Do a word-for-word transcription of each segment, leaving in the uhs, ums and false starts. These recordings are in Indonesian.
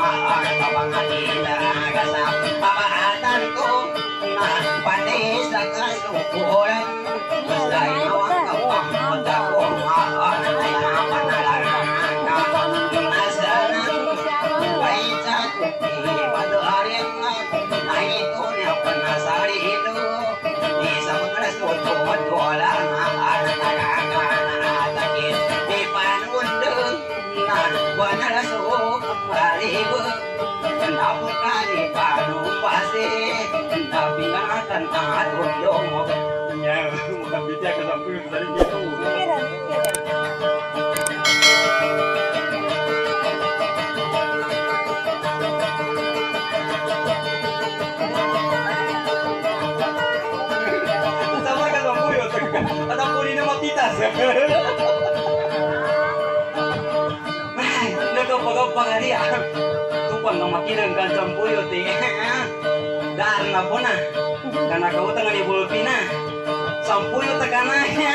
Karena kau tengah di Bulpina, sampuyo tekananya.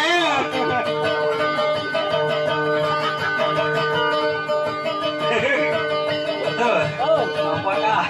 Betul. Apakah?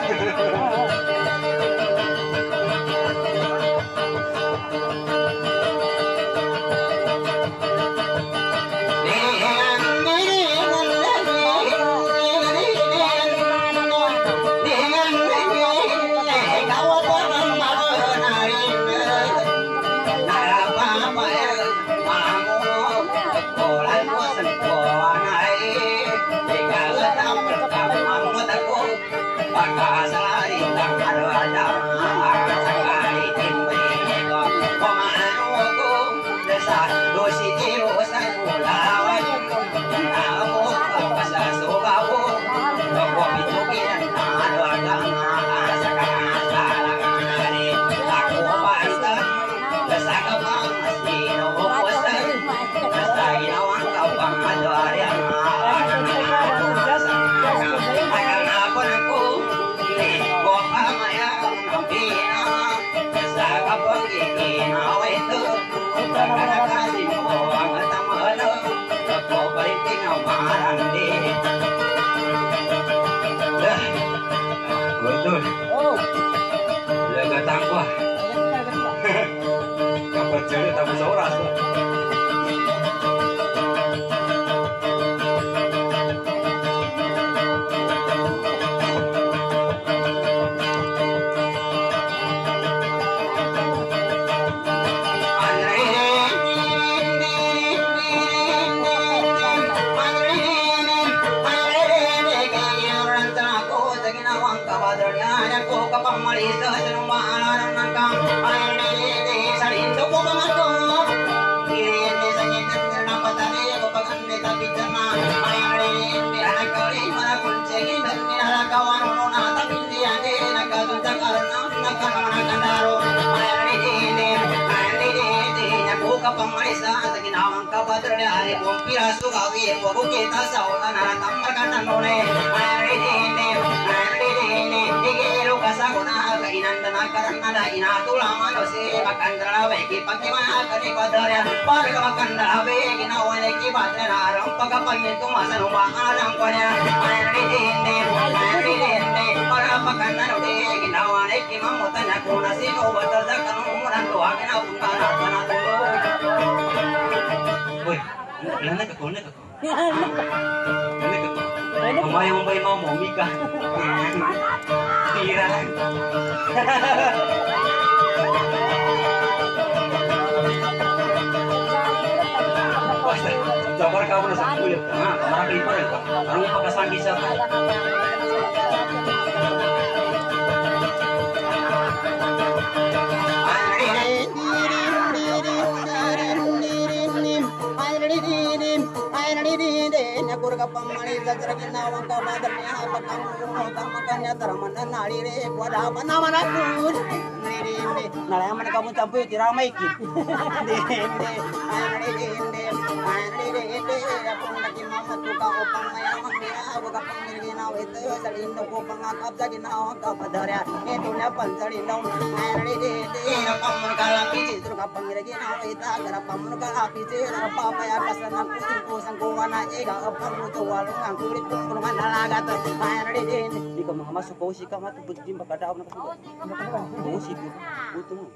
aku kapang ginaw ito sa lindo ko pangakap sa ginaw kapadarya ito na pansalinaw ay di di na pamulkalapi ito kapang ginaw ita kara pamulkalapi ito papaya kasanan kuting kusang kuha na iga apang muto walong ang kulit kong kulungan nalagat ay di di di ka mga masuk ko si ka matubod din bakadaw na kasubod ko si buto mo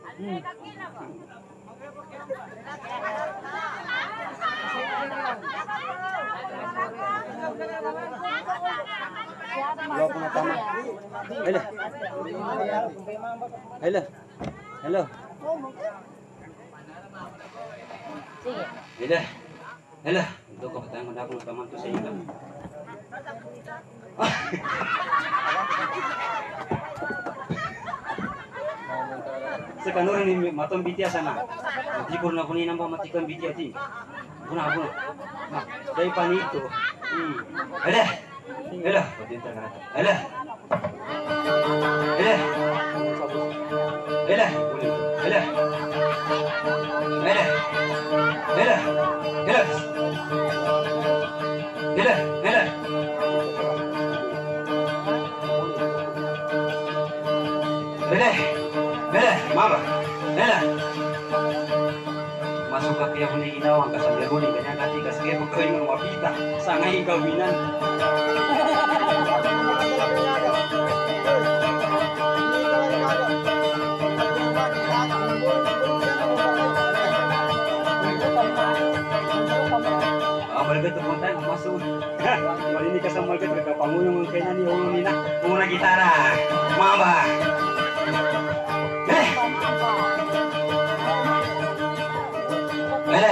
Hello, kung natama. Hello. Hello. Hello. Sige. Hello. Hello. Ito ka patay mo na kung natama to sa iyo. Sa kanuran ni matong bitya sana. Di ko na kunin ang pamatikan bitya ti. Guna guna. Dai panito. Hmm. Hello. Hello, patenta ka natin. Hello. Hello. Hello. Hello. Hello. Hello. Hello. Hello. Hello. Hello. Hello. Mama. Hello. Masuk ka kaya kung ginawa ka sa laro ni kanya kati kasi kaya pag kawin mga wapita sa ngayon kawinan. Ah, malagay ito pong tayo, masuk. Marinig ka sa malagay, nagkapangulong ang kanya ni Ulo Nina. Una gitara, mama. Eh! Bele.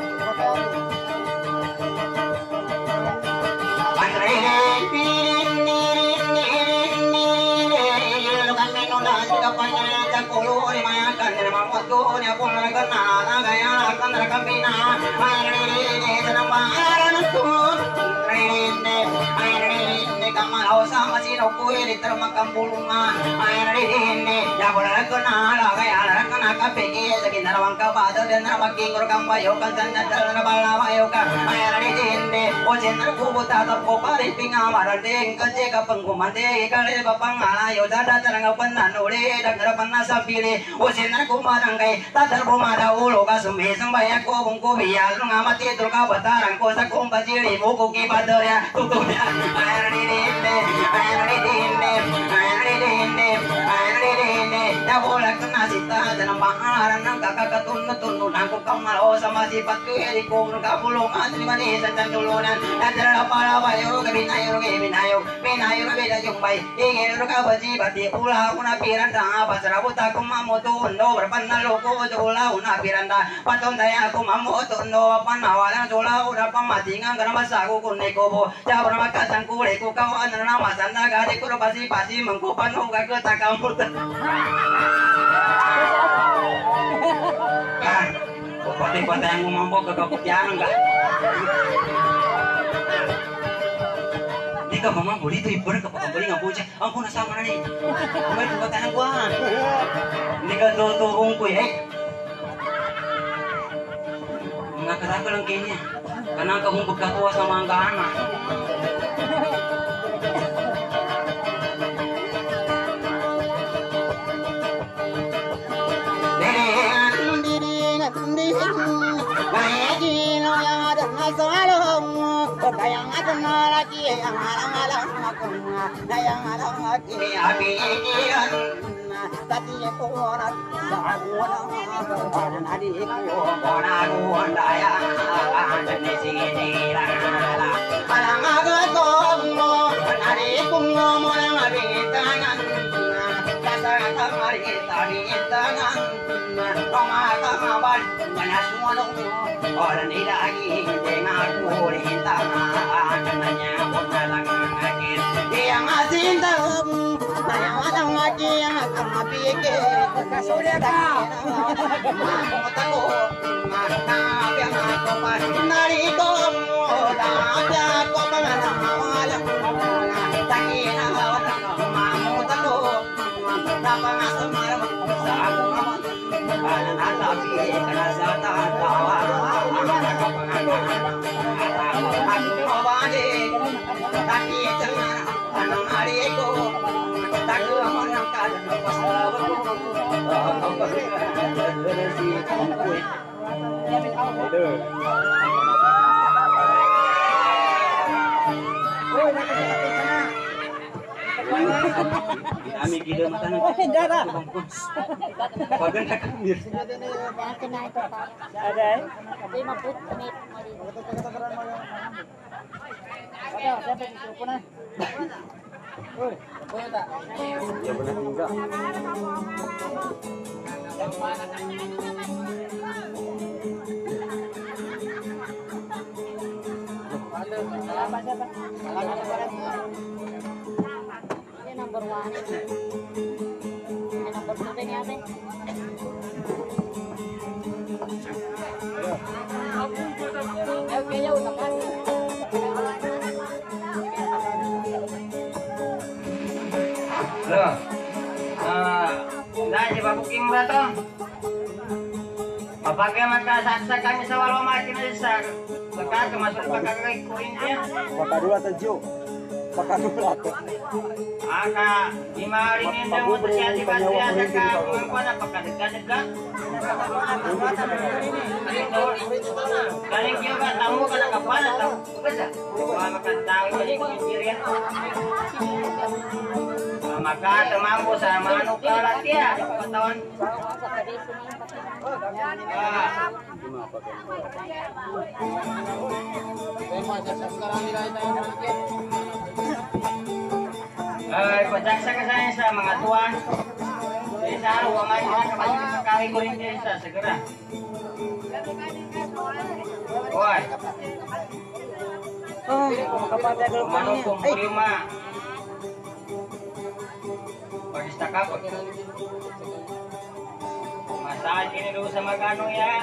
Kamalaw sa masinaw ko ilitro magkampulungan ay naririndi yabola ko na lagay ala ka na kapigi sa ginarawang kabado din na magkingor kang bayo kan sandal na balawayo ka ay naririndi o sinar kubuta ko parin pingamara ding kasi kapang kumante ikali papangalayo dada tarang panan uli dagra panasa pili o sinar kumarangay tatar bumada ulo ka sumisang bayak ko bung kubiya ngamati tul ka batarang ko sa kumpasili buku kipadorya tutupya ay naririndi Nabola ka na sita sa baharan ng kakakatun-tun Ako kamalo sa masipat ko Eri ko nagkapulungan Limanisan sa tulunan Nadala para bayo Kabinayo Kabinayo Binayo na bida yung bay Ingin ka ba si Bati ula ko na piranda Pasarabot ako mamutundo Berpanalo ko Ula ko na piranda Patunday ako mamutundo Panawalan Tula ko na pamatingan Karamasa ko kunay ko po Sabar makasang kulay ko Kawan na namasan Nagari ko na pasi-pasi Mangkupan ko kakatakamputan Ah, pati-pati yang ngomong kekeputian enggak? Di ka mamang buli itu ibu ke pembeli nggak punya, ampun asal mana nih? Kemarin dua tangan gua, di ka tuh tuh ungku ya. Nggak kerasa lang kayaknya, karena kamu berkatua sama angka anak. Kayang aton lagi yang alang-alang aku yang alang lagi abian tadi aku orang sahabat orang adikku orang daya dan di sini lah alang aku adikku ngomong abitan dasar kamari tadi tangan rumah kamar banyak semua dong orang di lagi dengan kulitan namanya punalang ngakit yang asin tahu yang ada lagi yang akan pikir sudah dah mau tahu mana yang aku dari kamu dah aku mengenal malam tadi nak mau tahu apa masuk malam aku mau karena tapi kerasa tak tahu aku mau balik Tapi jangan tanam hariku, tak menang kalah Kami kita makan. Darah. Bagan tak kamir. Ada. lima puluh menit. Ada, saya mikrofon ah. Oi, boleh tak? Ya benar juga. Apa siapa? Ini nomor one. Ini nomor two ini apa? Oke, ya udah kan. Loh. Ah, dah je booking berapa? Pakai mata saksa kami sawal mati nasa. Baka masuk pakai kay kuring dia. Baka dua tujuh. Baka dua. Aka di mari ni dia mo siya di Patria sa ka mangko na pagkadagdag. Kaling kyo ka tamu ka nakapana ta. Basta. Wa makataw ni kiriyan. Maka tumambo sa manok kalatya katawan. Ay, pajak ka saya sa mga tuan. Sa araw ang mga kapatid kami ko rin din sa segera. Oy. Oh, kapatid ko Manok kong prima. Pagista ka pag masahe ini dulu sa magano ya.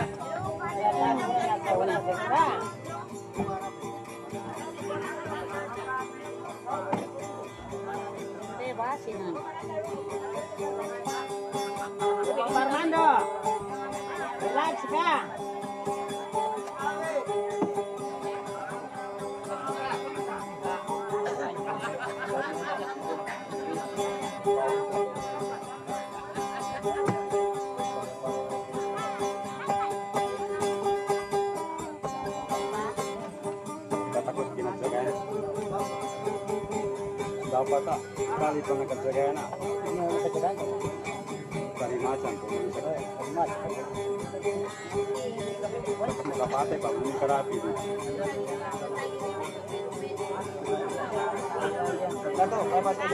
Bebasin. Bang Armando. Relax ka. Dapat tak kali pernah kerja nak dari macam tu kapate pak bumi kerapi Dato, apa sih?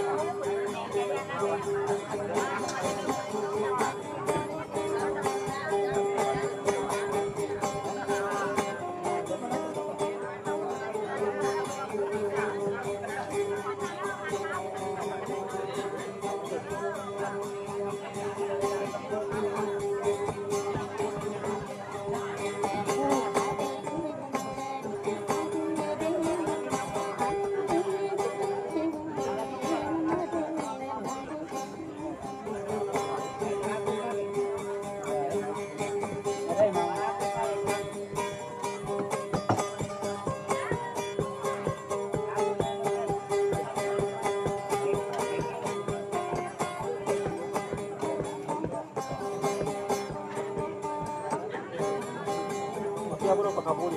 Siapa bro pakabuli?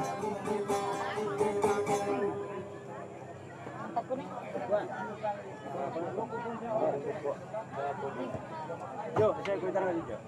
Yo, saya kuitan lagi jo.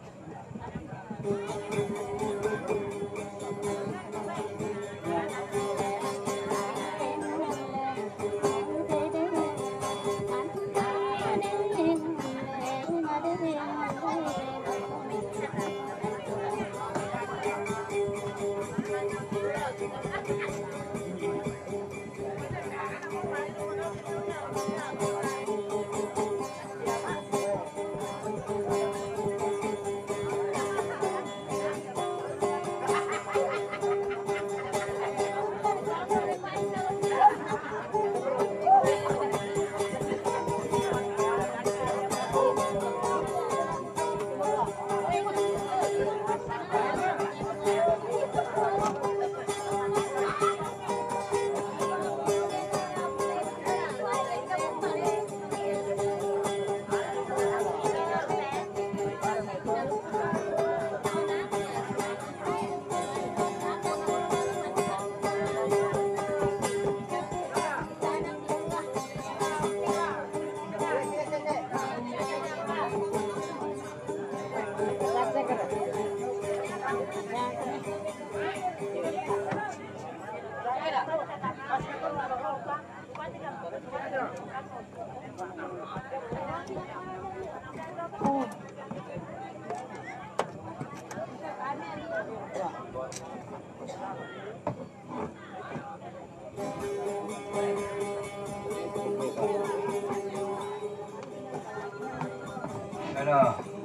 Ano?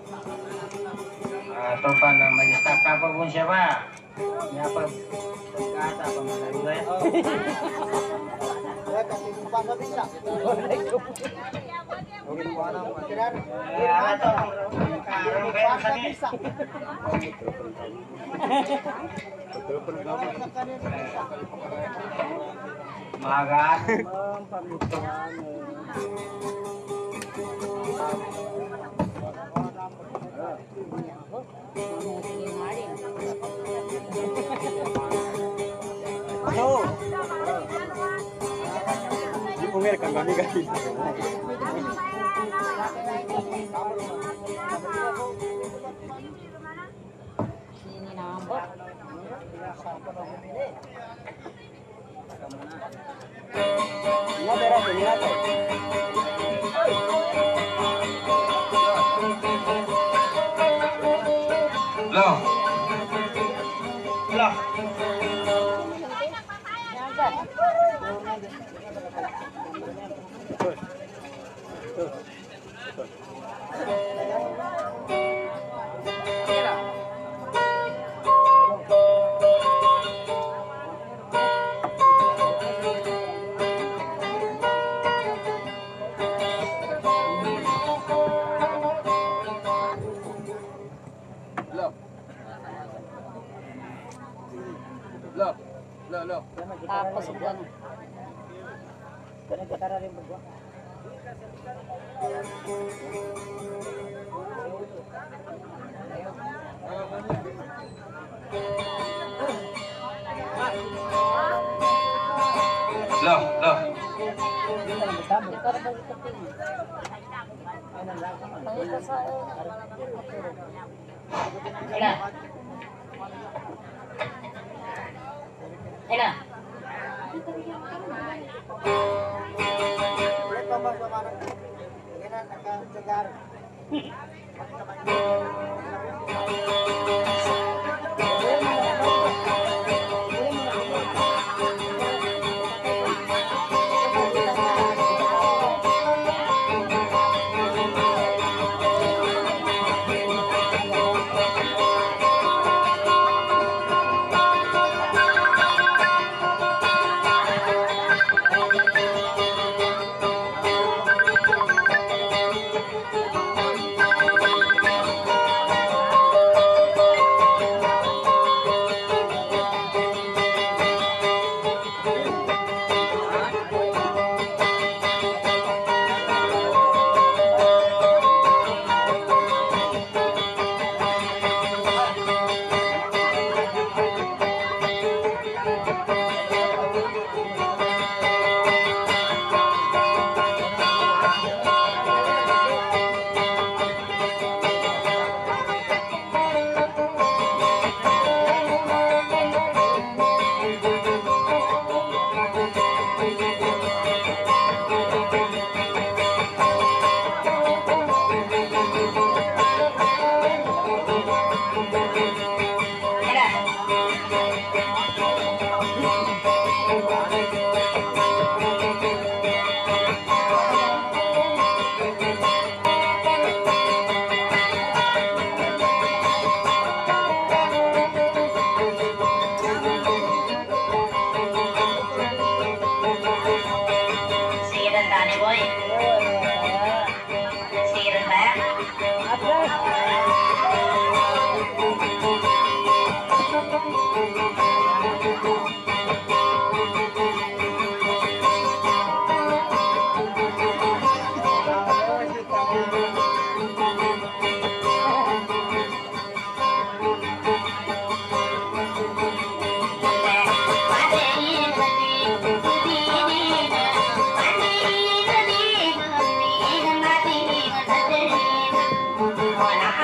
Ah, tropa ng Majestat Kapag pun siapa? Ini apa? Kata apa mana juga ya? Ya kasih kupas bisa. Oke, mana makiran? Ya, atau karung kayak tadi. Bisa. Telepon kamu. Magan. No. Di punger kan kami kasih. Sini nambah. Ini beres ini apa? Loh. Loh. Loh. Loh, loh. Tapos ulan. Loh, loh. Ina. Ina.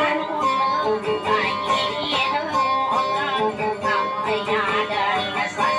Hãy subscribe cho kênh Ghiền Mì Gõ để không bỏ lỡ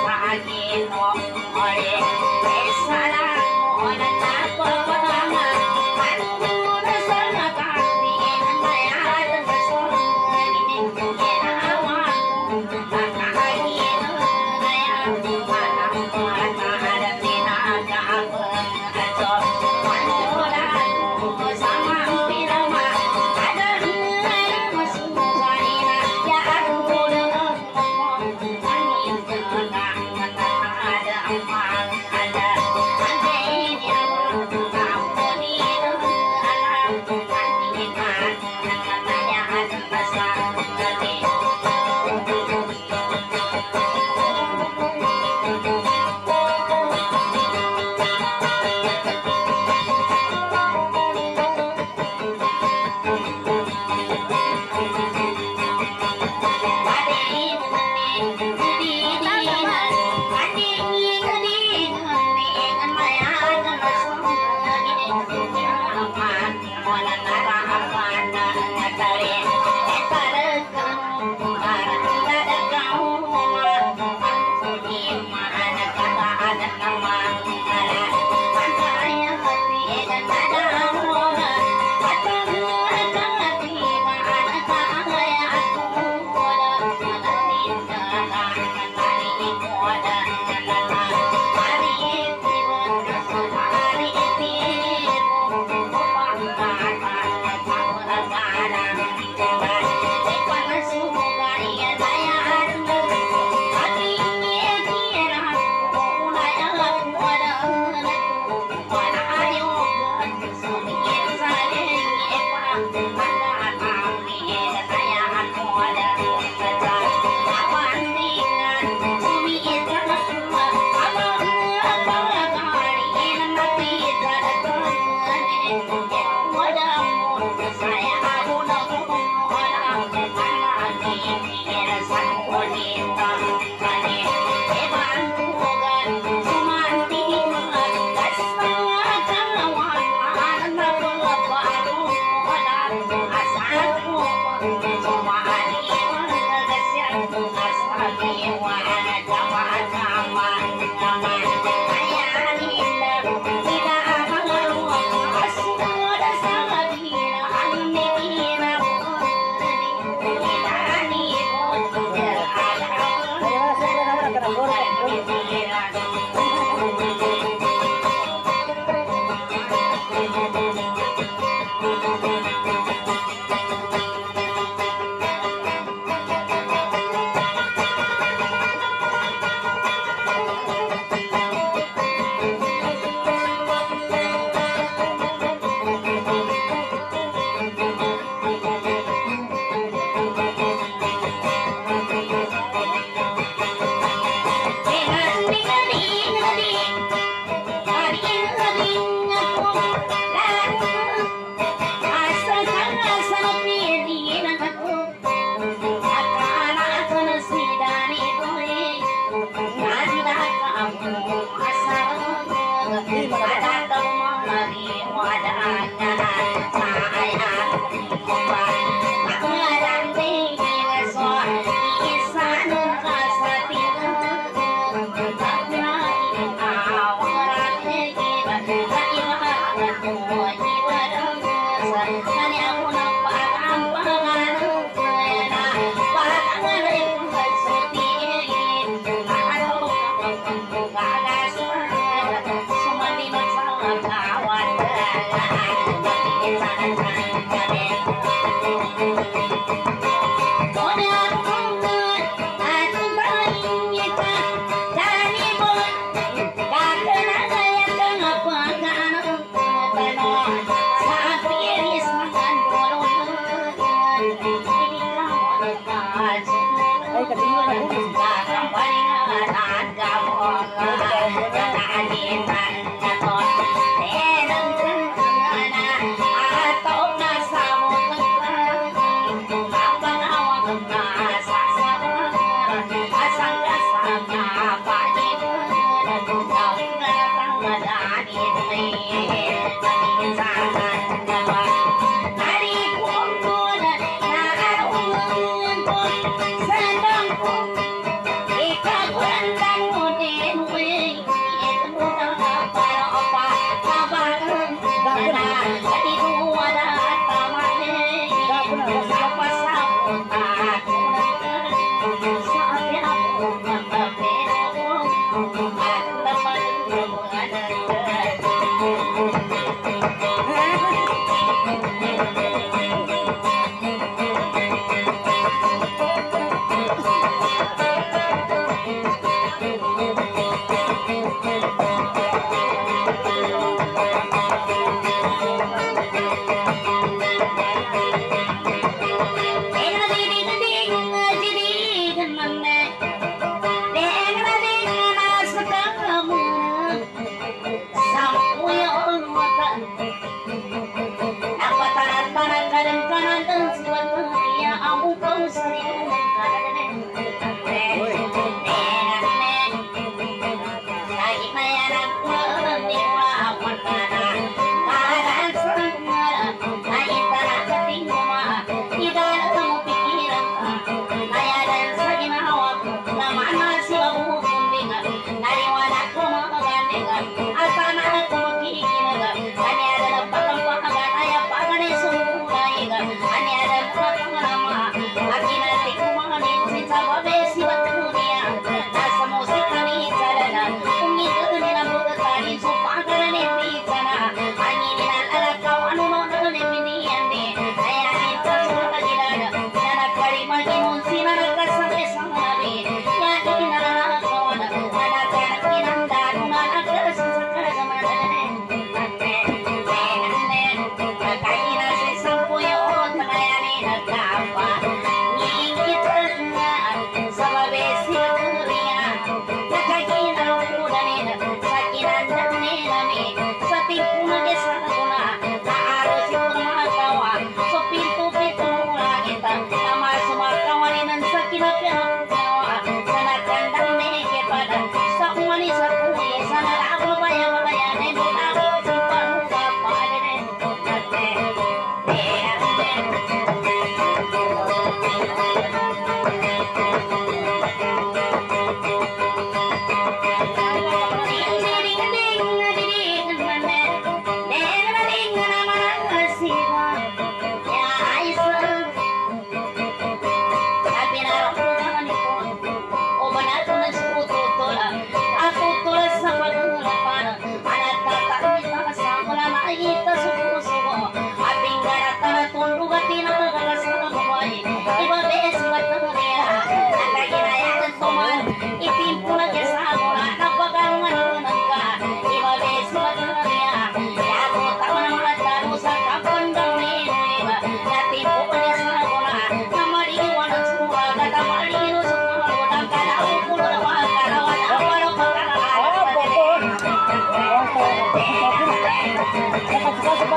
Thank you.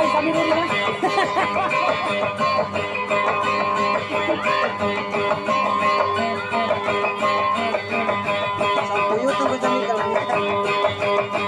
Sampuyut tunggu jami kalangnya.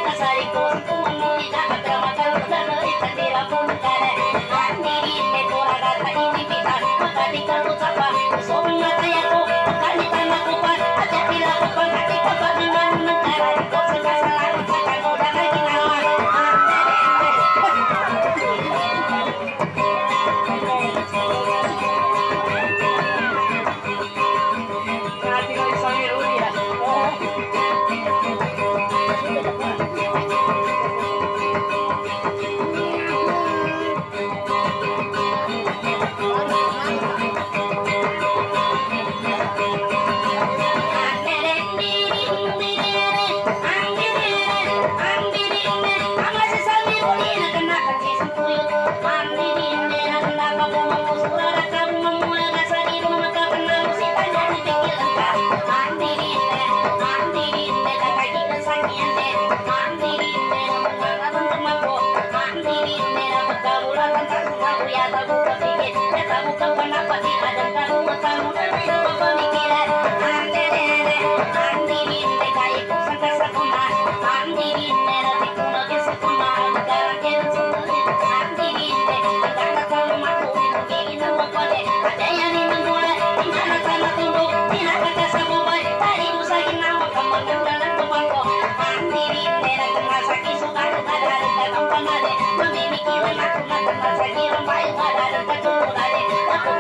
Andiri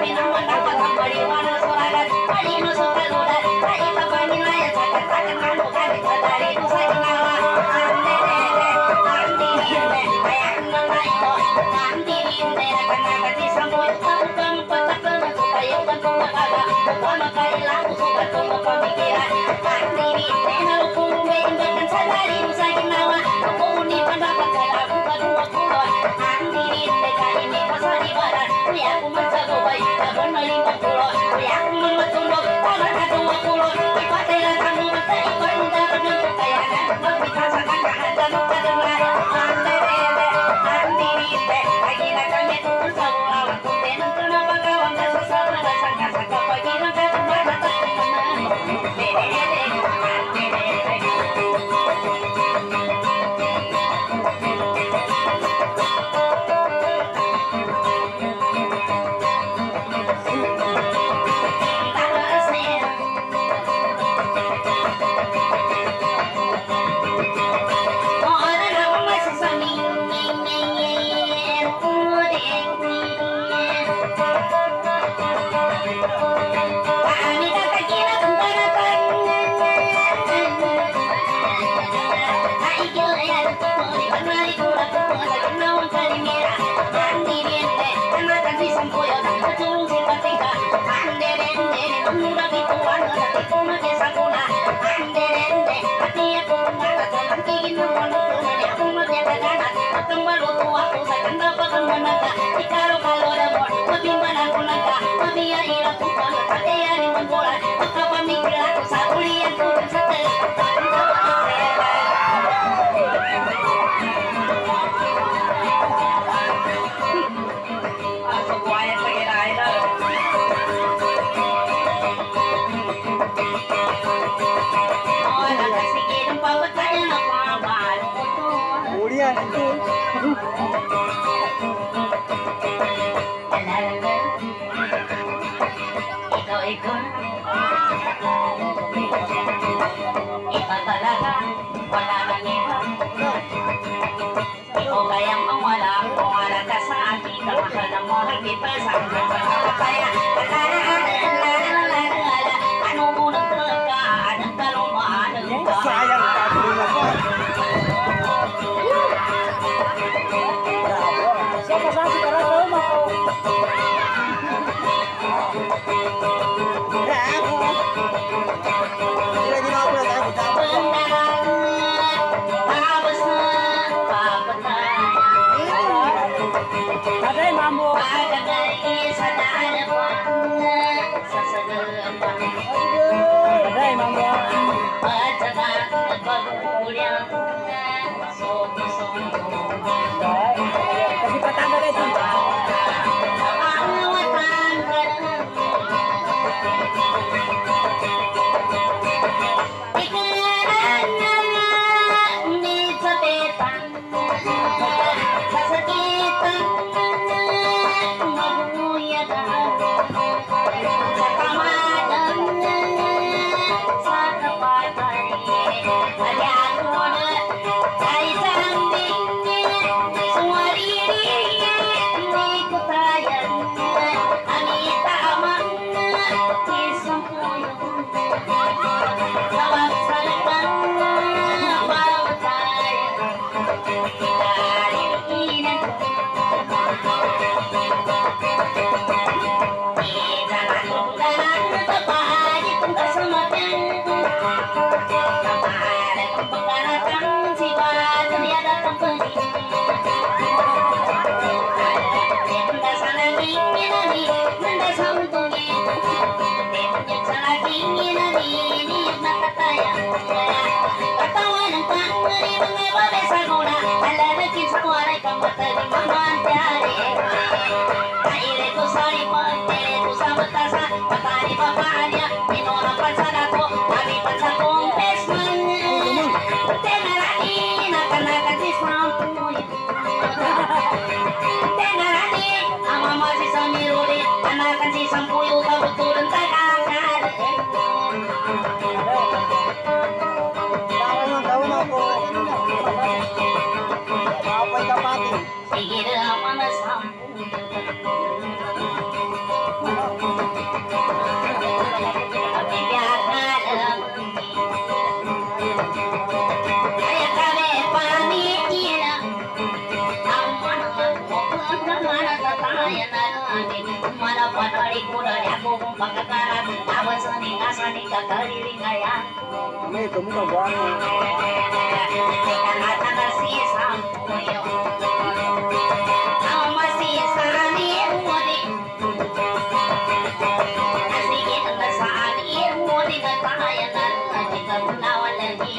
Sige, ng pawat tayo balik kuda aku pangkataran awan seni ngasani kakariri ngaya Kami itu muka buang. ikan hata nasi sampuyo masih sani mudi nasi kita sani mudi katayanan kita menawan lagi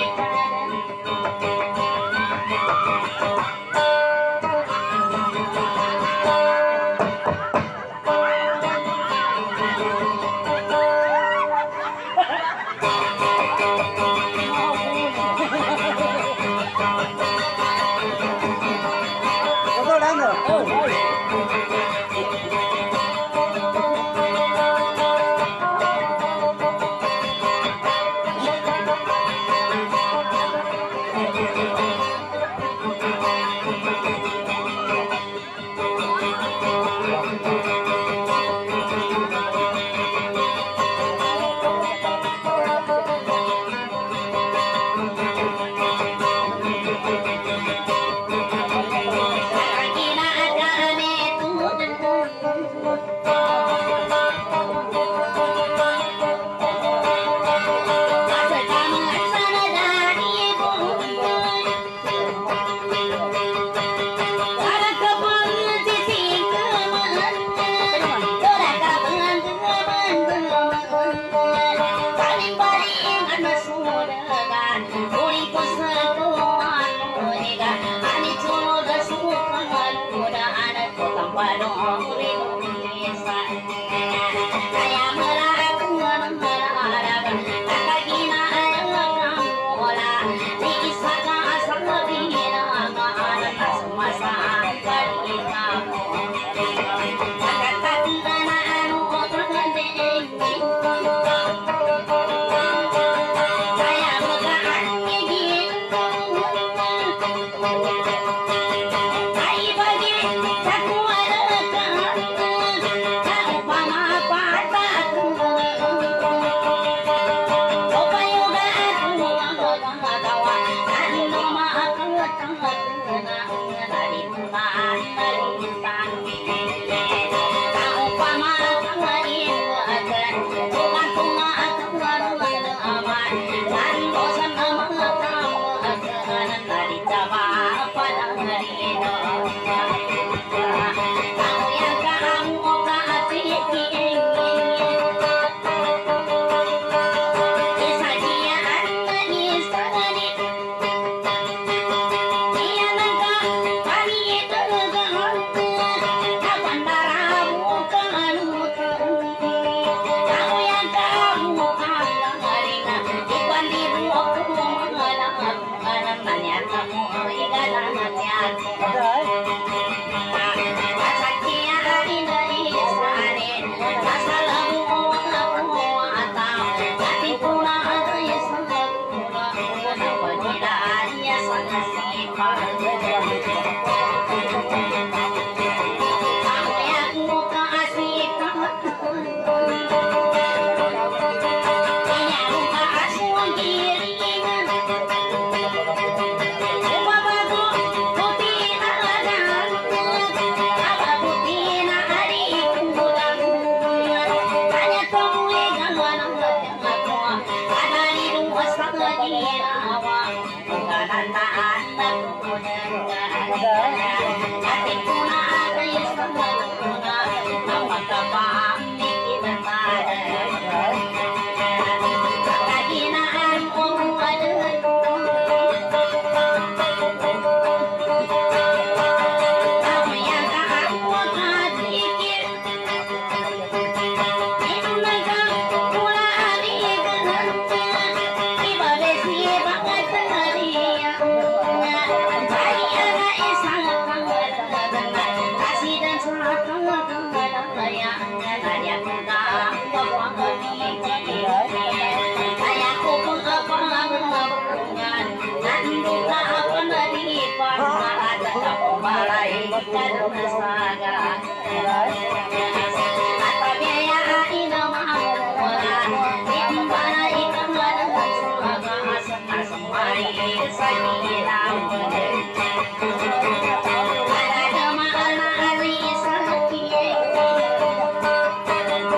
Thank you.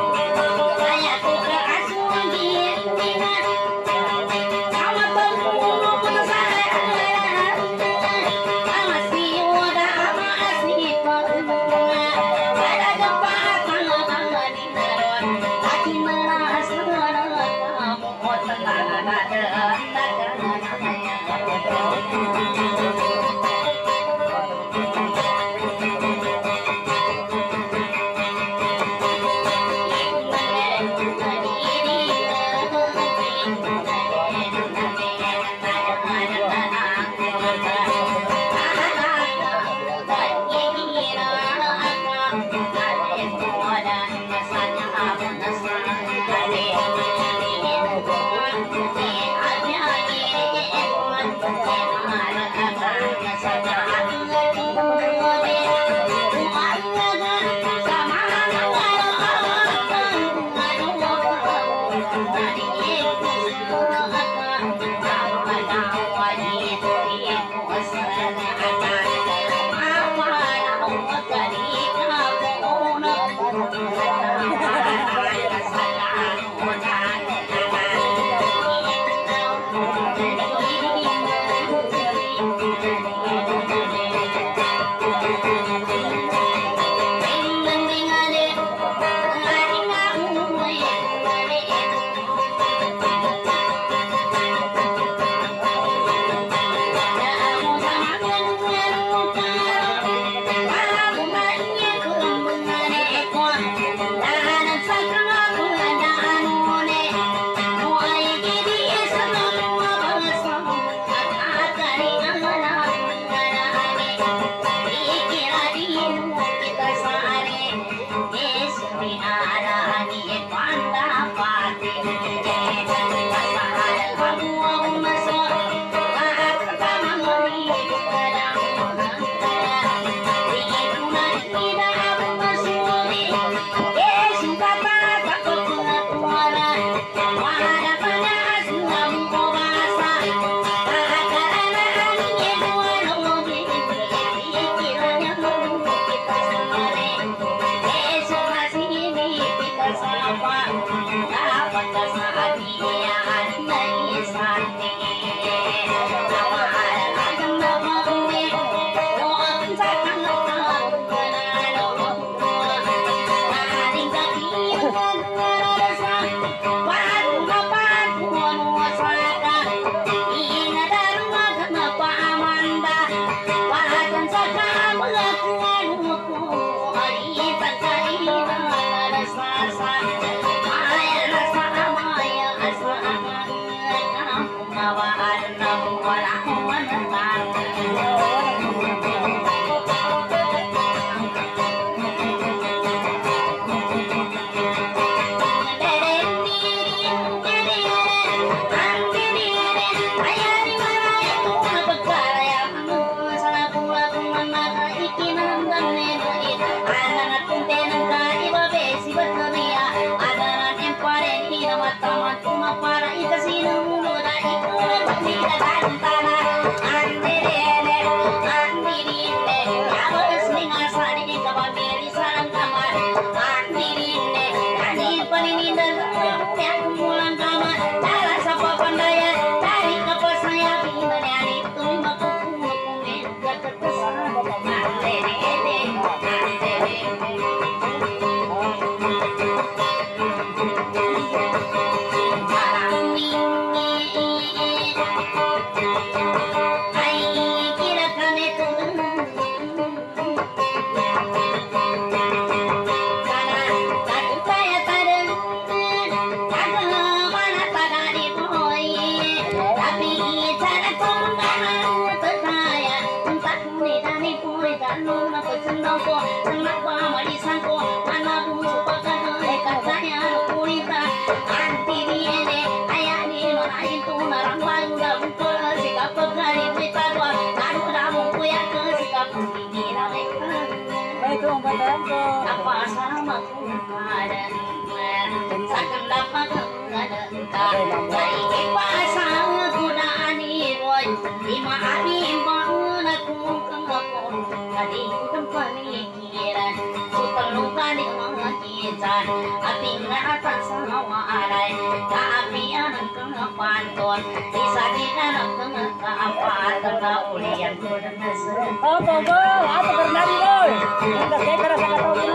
Oh, bobo, apa bernari boy? Udah kayak kerasa kata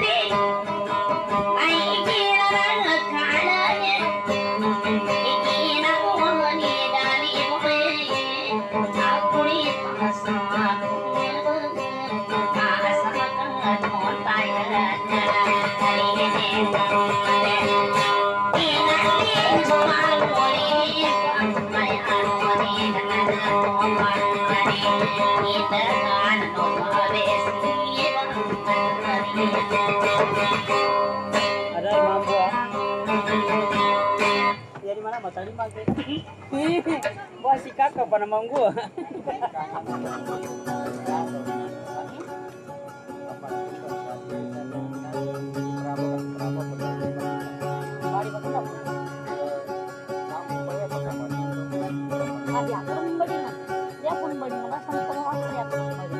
Iki Ada yang mampu ah. Ya di mana mata lima ke? Wah si kakak pada mau gua. Dia pun beli, dia pun beli nggak sama sama dia pun beli.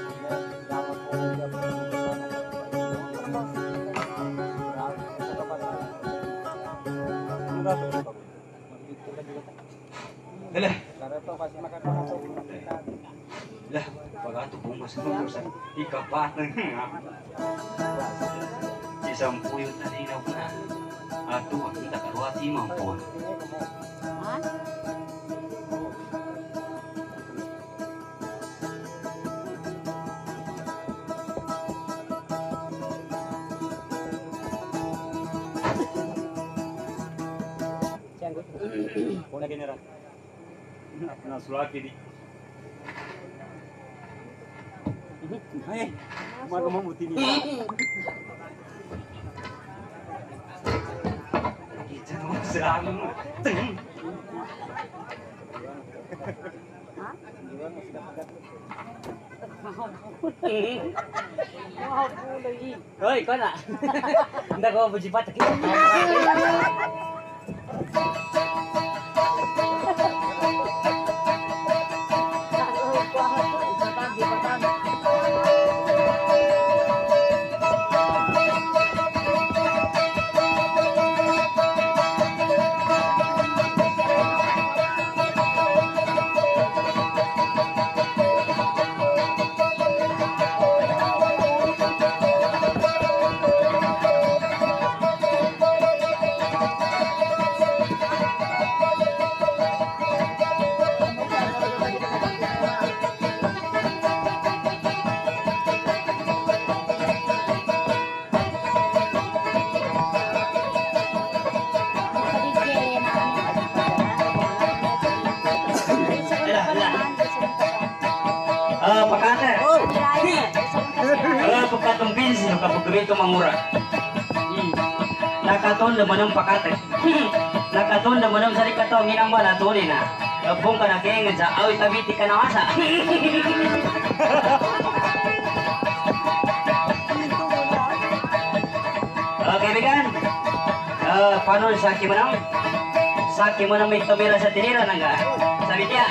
Lah, lah, pagato kung mas sa ikapatan nga. Isang puyot na linaw na. Ato ang takarwati mampuan. Hah? Kona general. Na sulaki di. Hai, mago mamuti ni. Kita naman sila mo. Hoi, kau nak? Ndak kau berjibat kita. Ah, pakate. Ah, pakatong pinsi no kapag dito mangura. Nakaton da manang pakate. Nakaton da manang sari katong ginang bala tuli na. Kapong ka naging sa awi tabiti ka na asa. Okay, bigan. Ah, paano sa kimanang? Sa kimanang may tumira sa tinira nangga. Sabi niya.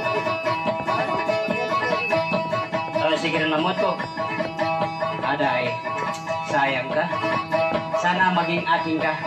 Sige na moto. Aday, sayang ka. Sana maging aking ka.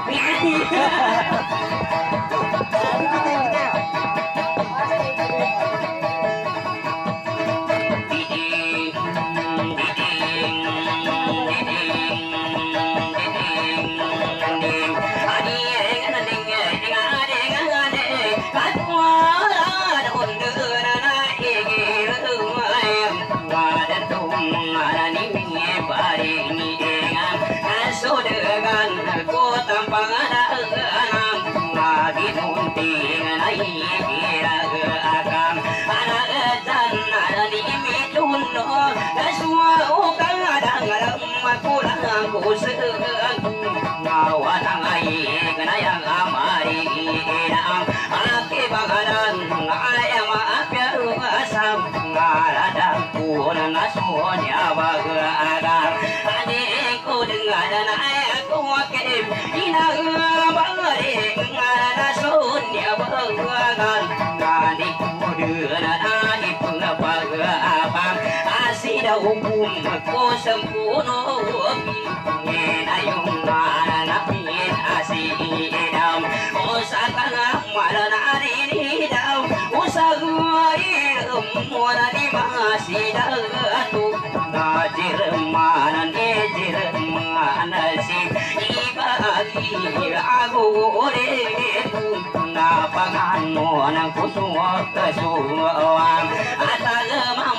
Hukum ko sempurna ngayong mananapin asidam usakana malanari daw usagay muna di masidatu najir manan ejir manasi ibagi aku uretu napakan mo ng kusuwag kasuwang atagamang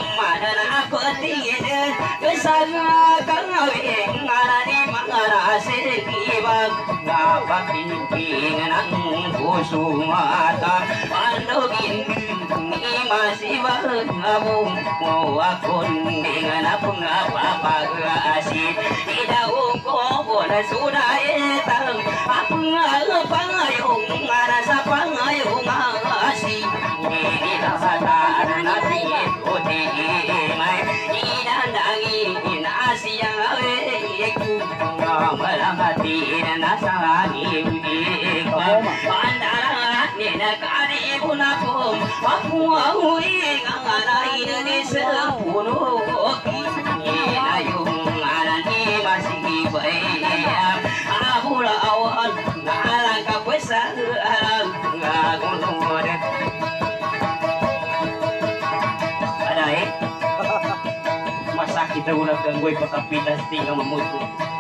kesana kangawing ngarani mangarasi kibag dapat pintingan ang kusumata pandogin masih bangabung mau akun dengan apa asih tidak uko boleh sudah etang apa pangayong rasa pangayong asih ini rasa nasi itu dimai idandangi nasi yang aku malamati nasani pandara nina kari bunakum aku mau inganain di sepuluh nina yung anani masih baik abula awan ngalang kapesa ngagunung ada eh masa kita udah gangguin pekapitas tinggal memutu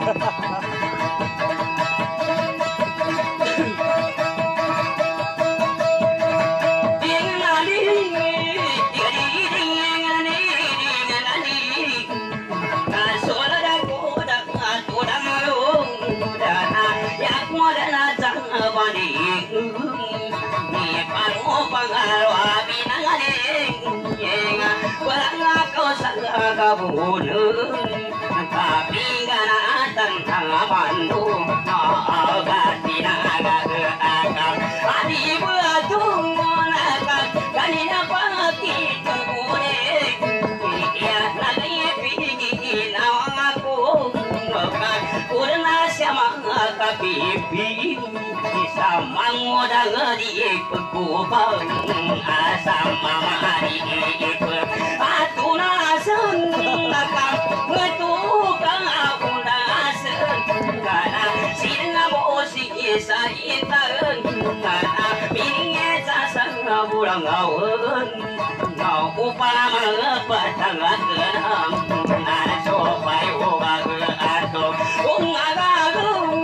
tapi ganatan tangamandu agati naga akal adi betul nakal kanina pati tungune ya lagi pingin awang aku makan kurna sama kapipi sama modal di pekubang asam mama di ikut atuna senakam ngetukang abunda senakana singa bosi isa intaran kana pinge sasang bulang awan ngau upala mengepatang akenam ada sopai ubag atau ungagagung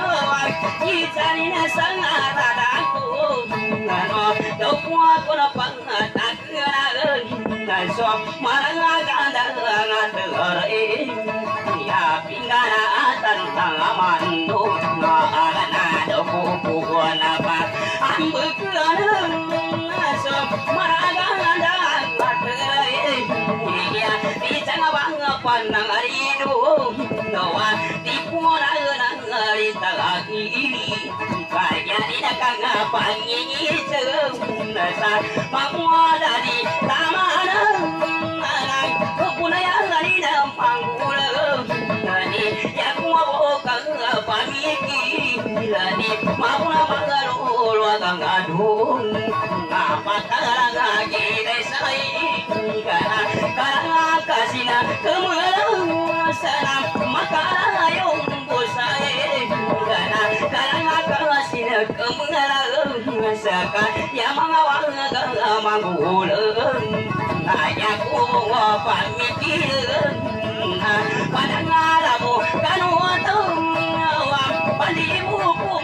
icanina sangaradaku ngano dokwa kono pangatakeun so marangaganda ngateure ya pinggana atan tangamandu ngagana dokuku napa ambeukeun so marangaganda ngateure ya dicana bangga pandang aridu doa dipuraeun ngari talaki kaya didakang pangingi ceung nasa mangwadari tamana nang kepunayang dari dampanggulang nani yang mabokang pamiki nani mabuna mangarul wakang adung ngapa taranga kita sai kana kana kasina kemulang sanam makarayong busai kana kana kasina kemulang sakan yang mengawang manggulang ayaku pamikiran pada ngaramu kanu tawang pandimu pun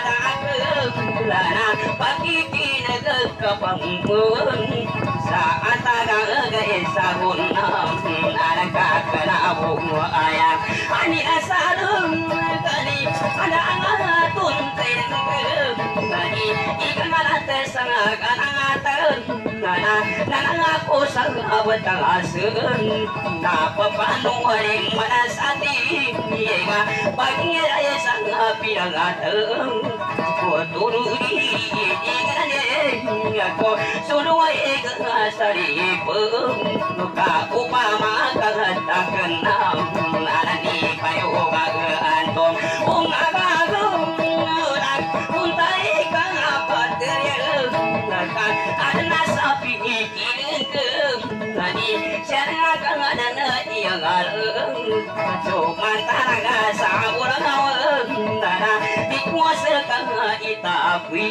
madakkelana pakikin ke kepangmun saat ada gaya sabun ada kakana bunga ayam ani asalum kali ada angatun tayang kali ikan ada tersangka angatun nana nana aku sang abetang asen napa panung ring manasati yenga pagi raya sang pirang ateng ko tururi ingane ko suruh ega sari pem ka upama kagatakan anani payo gagantom ung agagum nak untai kang apa teriel kan adna sapi ikin ke nani syara kang adana yang aleng cuma taraga saburang aweng dana dikuasa kang itapi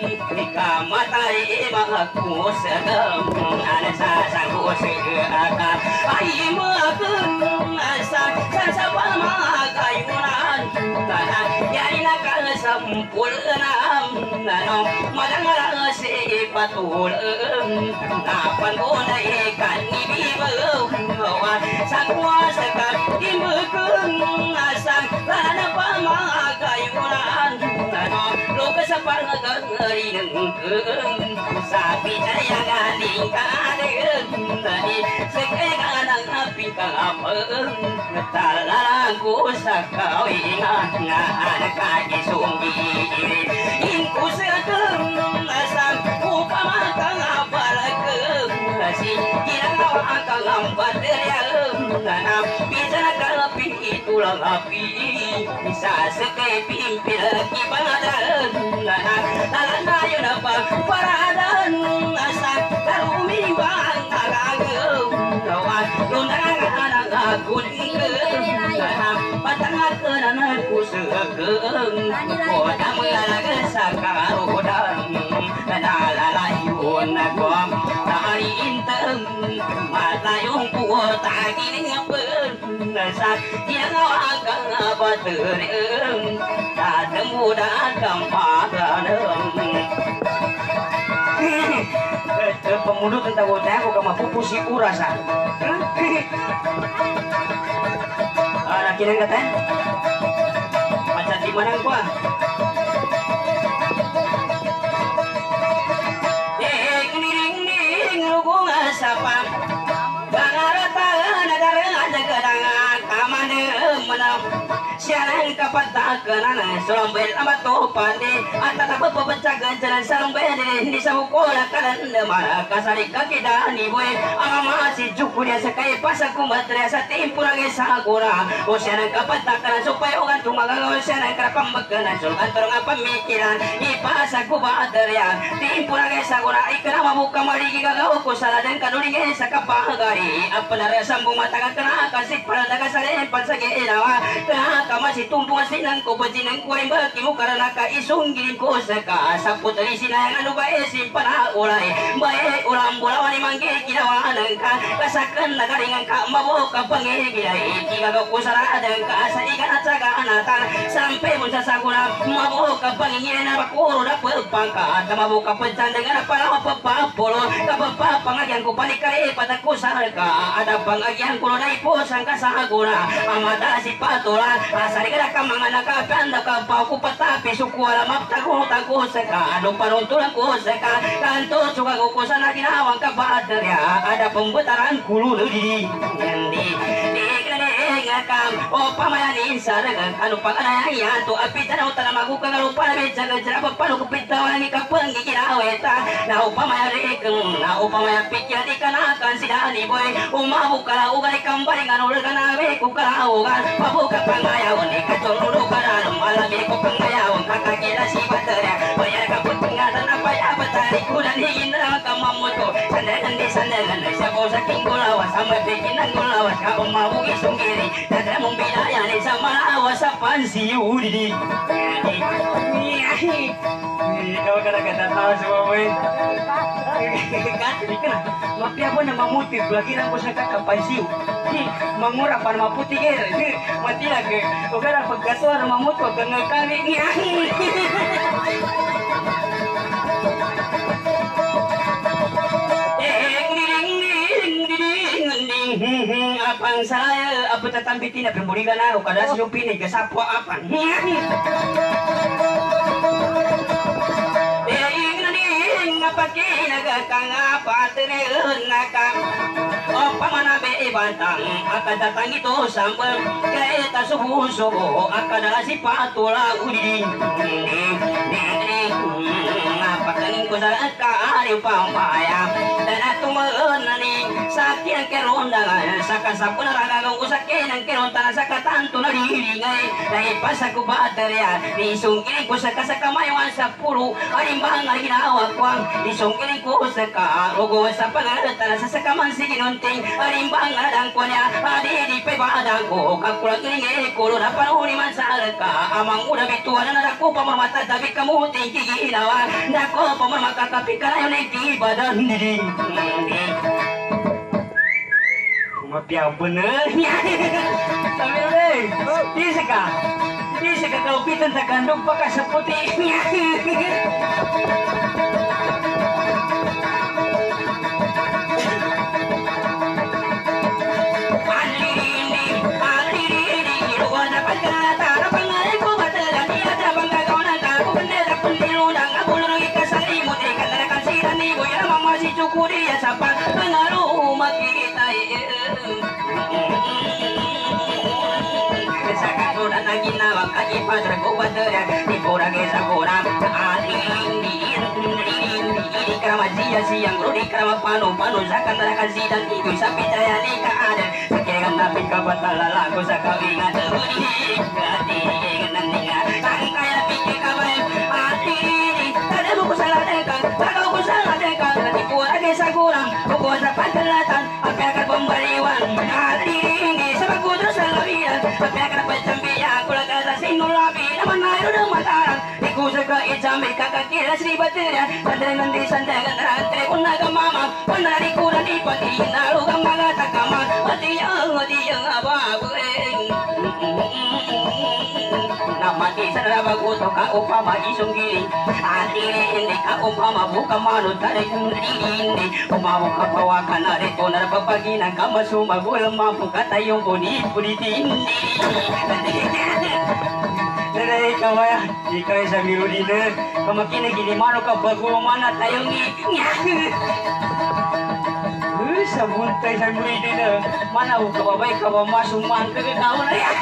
dikamatai bangku sedang ada sasangku seakan ai makan asa sasapa makayunan dana yarina kang sampurnam nano madangara sepatul kapan bona ikan ibibau sakwa sekar dimbekeun asam lana pamakayunan nano loka sapar ngeri nengkeun sapi cayangan gading kadeng tadi sekegan api kapen talaku sakawingan anak kaki sunggi ingku sedeng asam upama kang apalkeun si kira akang ampat ya bisa kalapi tulang api bisa sekei pimpin kibadan talan ayo napa paradan asa karumi bang agagem lawan lundangan aku ningkeun patangakeun anakku sekeung kota meulaga sakarodang nalalayun gom tari inteng matayung kuota gini ngapeun saat dia ngawakang abatereung tatemu datang padaneung pemulut tentang wajah aku kama pupusi urasa anak kira kata macam di mana gua eh ning ning lugu ngasapa bangarata negara ada kedangan kamane menang siaran kapatakeun solombel amat topande atata pepecah ganjaran salombel di sabukola kalan demara kasari kaki dani boy ama si juku dia sekai pasaku matria satimpura ge sagura o siaran kapatakeun supaya orang tumagang o siaran kapambekeun sul kantor ngapamikiran ipasaku bateria timpura ge sagura ikna mabuka marigi gagaw ko saladen kanuling ge sakapagari apana sambung matakan kena kasih pada kasare pansage inawa kama si tumpung sinang ko bajinang ko imba kimu karena ka isung giring ko saka saputri sinang anu bae simpana ulai bae ulam bola wani mangge kinawa nangka kasakeun nagaringan ka mabo ka pange gilai kiga ko kusara adang ka sa ikan acaga anatan sampai mun sasaguna mabo ka pange ngirena bakuru da pangka mabo ka pencan dengan apa apa polo ka papa pangagian ko panikare pataku sarka ada pangagian ko nai po sangka saguna amada si patola asari kada kamangana ka panda ka pauku patapi suku alam taku taku seka anu panuntulan ku seka kanto suka ku sana kinawang ka baterya ada pembetaran kulu di di di ngakam opa mayani sareng anu pangana ya tu api tanau tanam aku ka lupa be jaga jerap panu kupitawan ni ka panggi kiraweta na opa mayari keng na opa maya pikir dikanakan sidani boy uma bukala ugali kambari nganul kana be ku kalaugan pabuka pangayawan ikacol dulu kanan malam ko pangayawan kakakira si baterya bayar kaput pengatan apa ya betari kudan hingin dalam kamamuto sandangan di sandangan siapa saking gulawas sama bikinan gulawas ka umabu isung kiri dadra mong bidaya ni sama awas apan si udi ikaw kata-kata tahu semua boy kan dikena mapia pun nama mutir lagi nang bosa kakak pansiu mangura pan maputi ger mati lagi ogara pagkaswar mamuto kang kali ni apang saya apa tatambi tina pemburigan aro kada silupini ke sapwa apang ngapaki nagakang apatereun nakang opa mana be bantang akan datang itu sambal kaita subuh-subuh akan si patula udi napakaning ko sa kaari pampaya dan atumeun nani sakit kerondangan saka sapuna ragagang usakin ang kerontangan saka tanto na diringay dahil pasaku baterya disungkirin ko sa kasakamayawan sa puro alimbang na ginawa ko ang disungkirin ko sa karugo sa pangaratan sa sakaman si ginunting alimbang na dang ko niya adi di pebadang ko kakulang iringay kulo na panahon man sa ka amang udah bituan na nako pamamata tabi kamuting kiginawa nako pamamata tapi ka yun ay di badan diding mapiaw bener tapi udah di seka di seka kau pitan tak kandung pakai seputihnya si cuku dia sapan pengaruh makita Sakarudan lagi nawak kaji padra kubatera di kurang esa kurang ading di krama sia siang rudi krama panu panu zakan neraka zidan itu sapi jaya nika ada sekian tapi kabatala lagu sakawi ngada uni gadi nandinga sangkaya pikir kabai hati ada buku salah dekan ada buku salah dekan di kurang esa kurang buku sapan telatan apa akan pemberiwan hati ini sebab terus selawian apa akan pecambian kula kata sinul labi naman ayo ng mataran iku saka ijamay kakakira sri bateran sandang nanti sandagan rante kung nagamama panari kuran ipati nalugang mga takaman matiyang matiyang ababueng namati sa rabaguto ka upama isong giling ati hindi ka upama buka manod tarik ng hindi umawa ka pawakan na rito narapapaginan ka masumagul mapuka tayong punit-punitin Nenek kamaya, jika saya biru dina, kemakin gini mana kau bagu mana tayong ni? Eh, sabun tay saya biru dina, mana u kau baik kau masuk man ke kau na ya?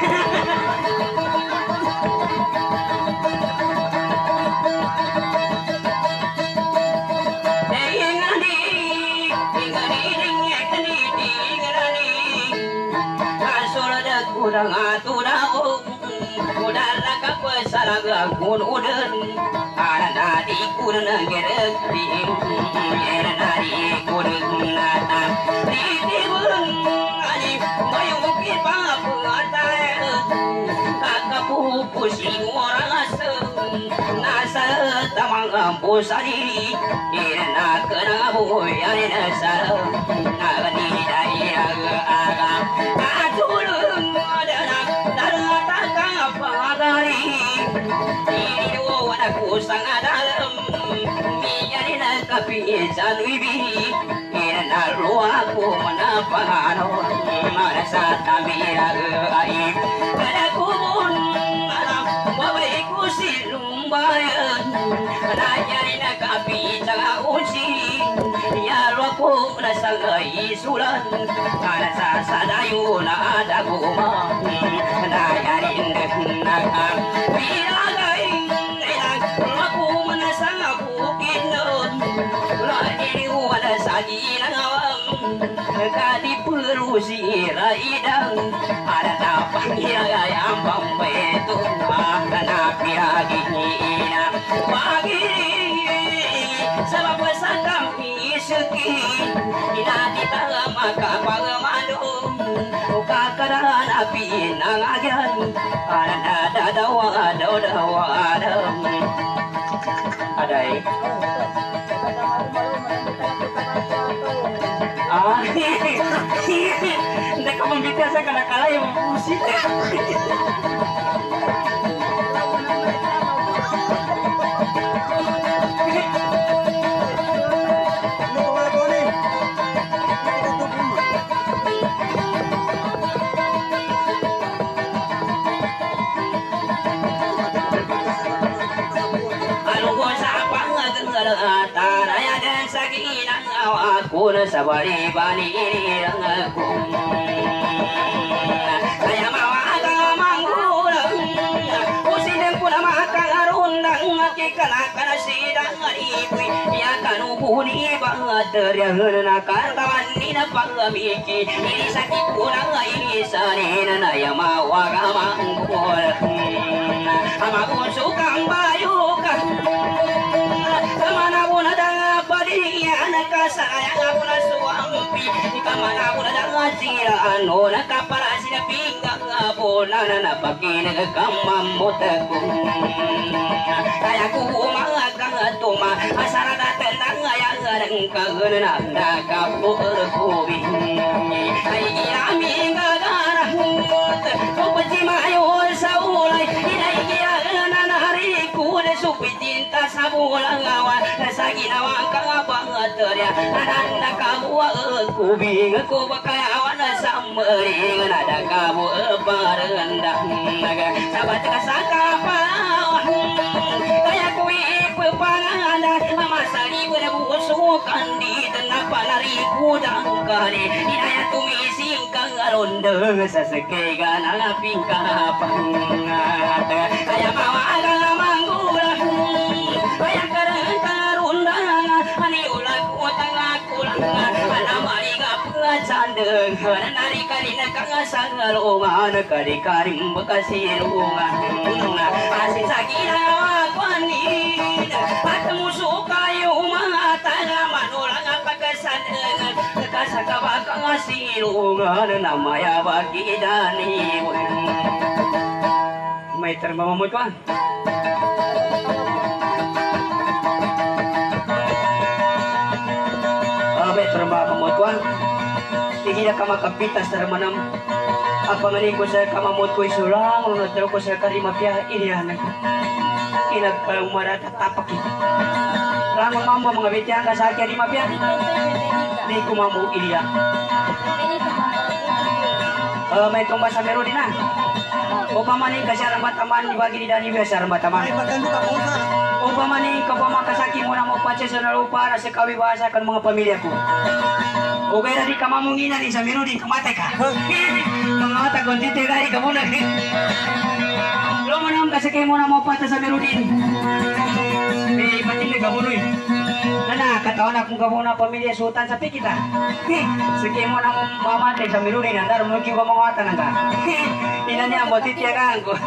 Kurang aturao udara kapasaraga kun udan ana nadi kun ngerek di era nadi kun nata di dibun ani bayu ki papu atae kakapu pusi orang asa nasa tamang ampusari era nakana boy ana sara nagani dai aga aga aturun aku sangat dalam biarin tapi jangan wibi kena lu aku menapakan mana saat kami ragu aib pada kubun malam baikku silumbayan najarin kapi jangan uci ya lu aku rasa isulan karena sasadayu na ada guma najarin nak bila wala saji nangawang kadi perusi raidang ada tapang yang pampetu kana piagi ina pagi sebab sakam isuki ina ditala maka pagmadu kakaran api nangagan ada dawa dawa dawa ada ada ah, hindi ka mambitian sa kalakala yung musik. Aku sabari bani ang aku saya mau agak manggulang usidem puna makangarun nang kikana kana sidang ibu ya kanu buni banget yang nakar tawan nina pamiki ini sakit pulang ini sanina na ya mau agak manggul amaku sukang bayukan kemana pun ada anak sayang aku na suampi kamana aku na ngajira ano na kaparasi na pinggang abona na napakina kamamutaku kaya ku mga kangatuma asara natin na ngayang ng kagana na kapurkubi ay iyami gagarahut kupati mayon sa ulay inay na nariku na supitinta sa bulang awan sa ginawang banget ya anak kamu aku bing aku bakayawan samering ada kamu barendah naga sabat kasaka kayak kui pepangana masari wala busukan di tengah panari kudang kari inaya tumising kang alondeng saseke gana pingkapang kaya mawala manggurang kaya karang karundang ani ulag utang akulang alamari candeng nari karina kang sangalungan kari karing bekasilungan asin sakina wapanin patemu sukayo mata manulang pagkasandeng kasakabakang silungan namaya bagi dani may termamamut ka may termamamut ka tingin ka makapitas na manam apa nga ko sa kamamot ko isulang unod ko sa karimapya ilihan inagpalang maratapakin ramang mambo mga bityan ka sa karimapya di ko mambo ilihan uh, may tumbas sa meron din na o pamanin ka siya ramataman ibagi ni Dani biasa ramataman o pamanin ka pamakasaki mo na mo patsa sa nalupa na sa kawibasa kan mga pamilya ko o kaya di ka mamunginan sa meron din kamatay ka mga mata kontite gari ka muna lo manam kasi kayo mo na mo patsa sa meron din eh patindi ka muna nana kataon akong kamuna pamilya sultan sa pikita sige mo na mo mamatay sa meron din andar mo kiwa mga mata na ka inan niya mo titiyagaan ko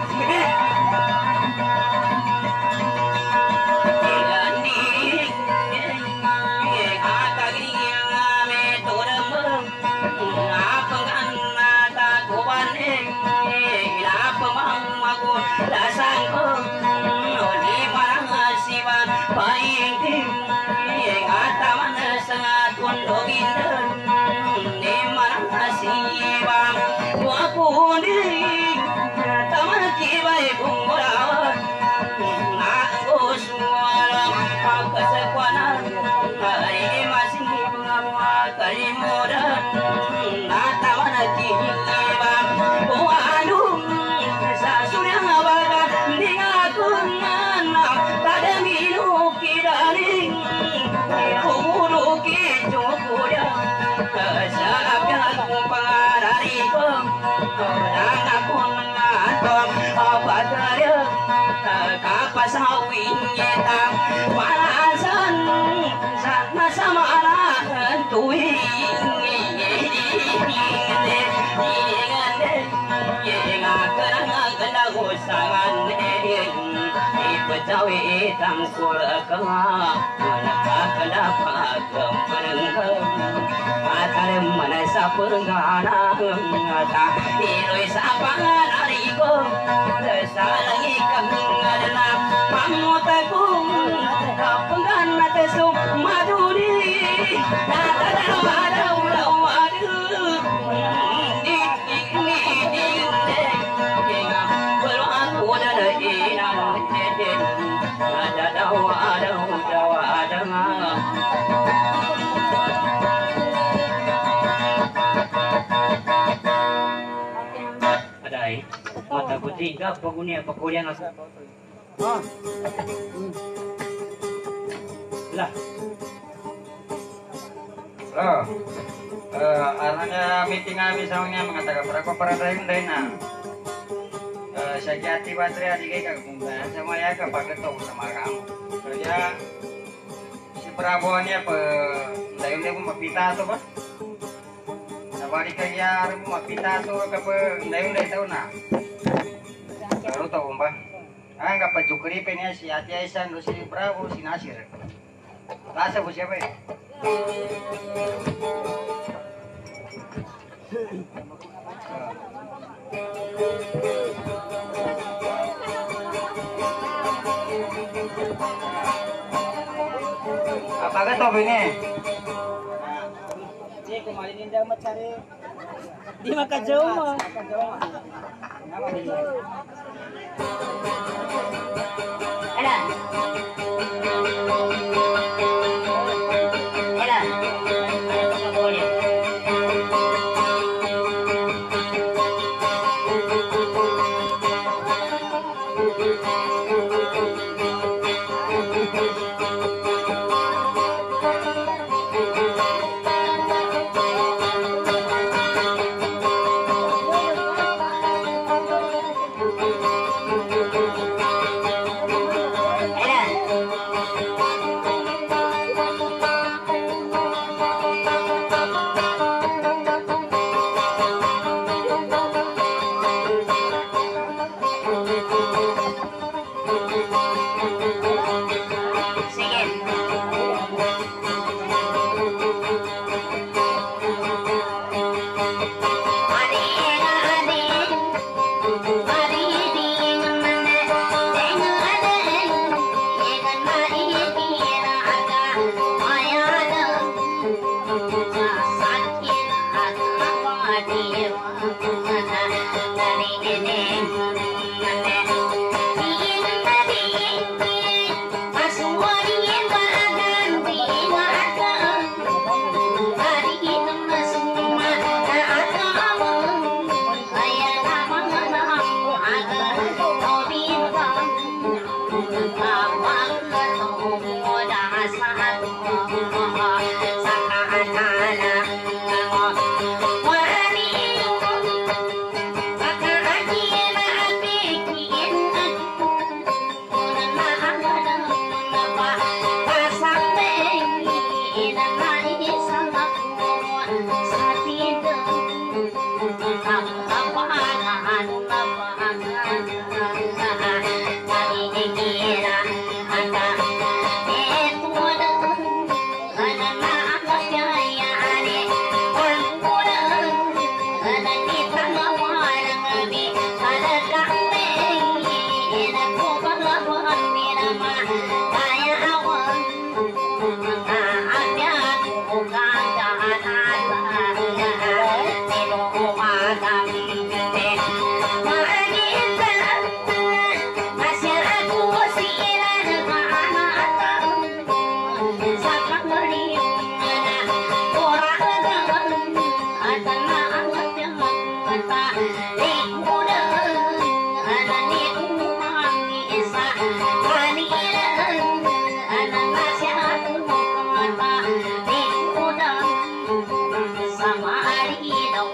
Jawi tangkul kanga nakakadapat kemenengkem atarem mana sapenggana ngata iroi sapangan ariko salangi kangana pamutaku kapenggan tesu maduri tatara wada ulah wadu dik dik dik dik kenga baru aku ada ina ada dawa ada dawa ada ada ai mata putih ka pagunia pakulian aku ah lah loh eh anaknya meeting habis soalnya mengatakan berapa para lain lain nah Sakyati Patria di kayak kumpulan sama ya kepakai tahu sama kamu kerja si Prabowo nya pe dayung dia mau pita tuh pak sabari kerja mau pita tuh ke pe dayung dia tahu nah baru tahu mbak ah nggak pacukri pennya si Ati Aisyah si Prabowo si Nasir rasa bu siapa ya Apakah top ini? Ini kemarin ini dapat cari di maka jauh mah. Ada. Ada. Boleh.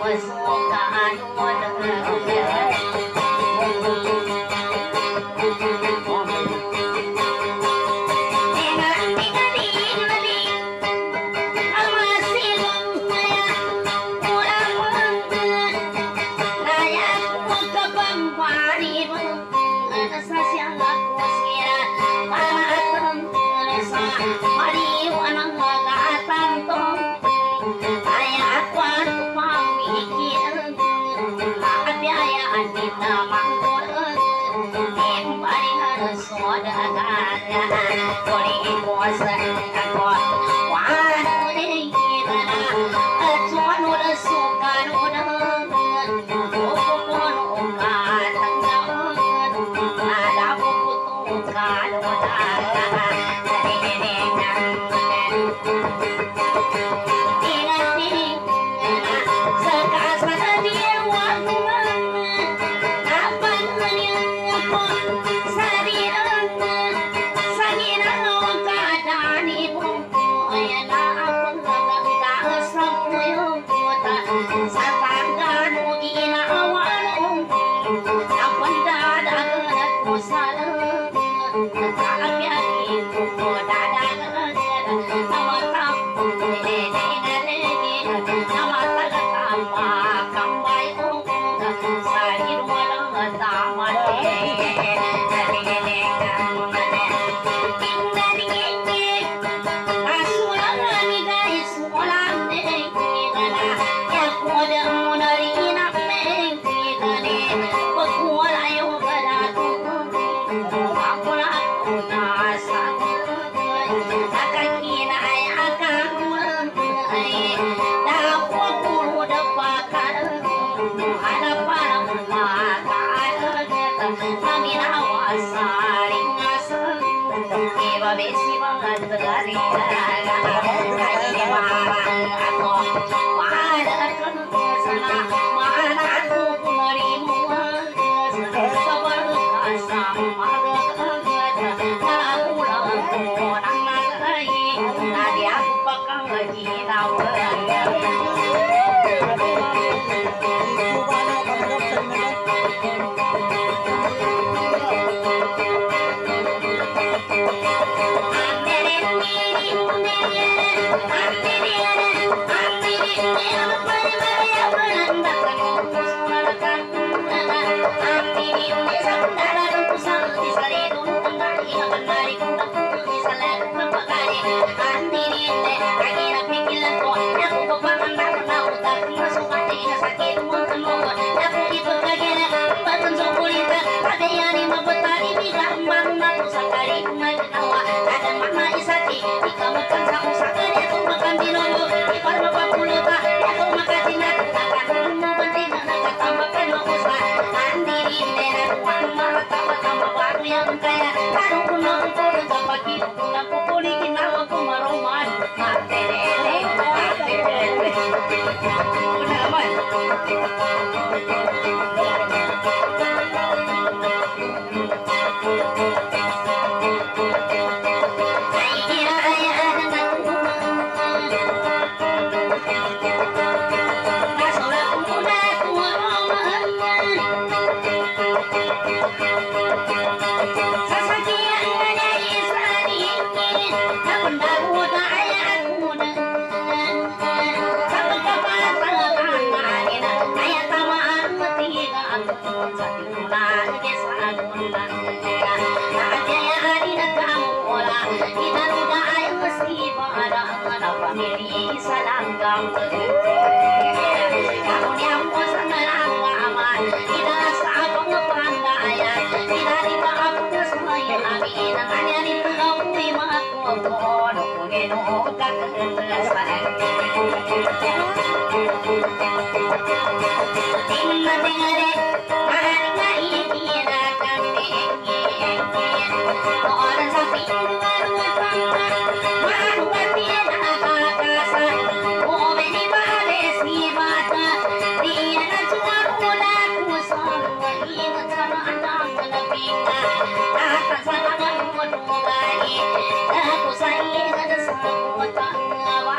Aku sayang ada sama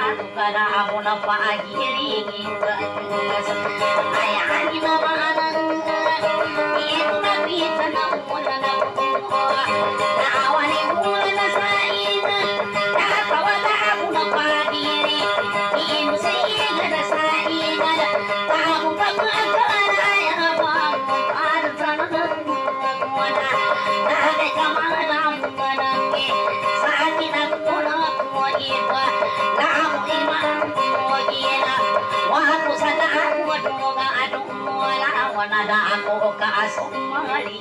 pada aku napa akhiri ayah di mana itu tapi tanam bulan aku awalnya bulan sain tak tahu aku napa akhiri ini saya ada sain ada tahu apa ayah bang ada tanam bulan ada kemana mana sakit aku nak iba lamu iman mojina waktu sana aku doga adu mola wana da aku ka asumali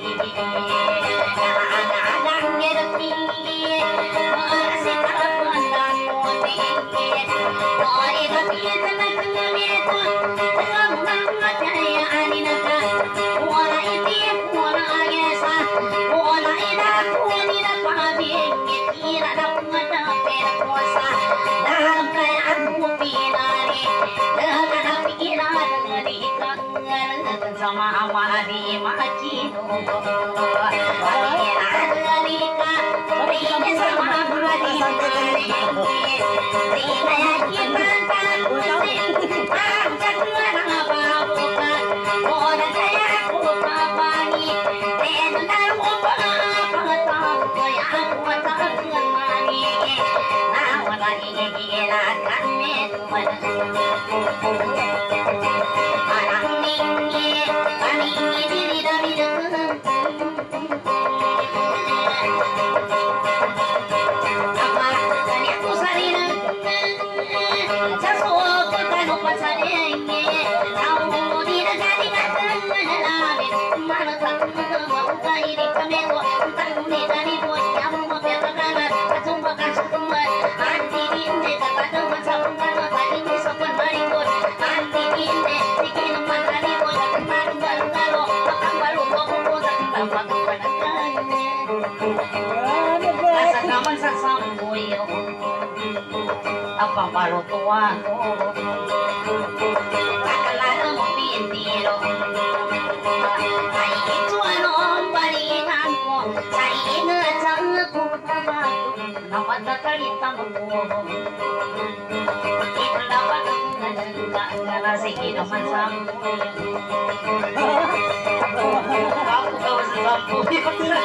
ana ana ngerti masih kapan moni oi ka pita na kanyeta kamu na jaya aninaka wala iti wala ayesa wala ida kuni na pabi kira na pangada pera kuasa dalam kayaan mu pinari dengan pikiran dari kangen sama amadi macino pikiran alika ini sama amadi Rina yakin mantan kusin angkat ngarang babuka Oda saya aku papani Tendal upa apa yang aku tak mani Nawana gila kami Parang ningi kami diri dari dekat Apa aku sarina Sesuatu kan upa saringi Tahu diri dari katan menalami Mana tak mau kairi kami ko Tahu ni dari boy Yang mau berkanan Kacumba kasumba Anti dinde kata masa pengkana Tadi ni sopan barikot Anti dinde Sikin matani boy Kemarin baru-baru Makan baru Kau tambah kepadatan Asa kaman sa samboyo Apa baru tua Kakalala mo pintiro Ay ito ano ang balikan ko Sa inasang ko kabago Na matakalita mo Ito dapat ang nalangka Nga sige naman samboyo Ako daw sa samboyo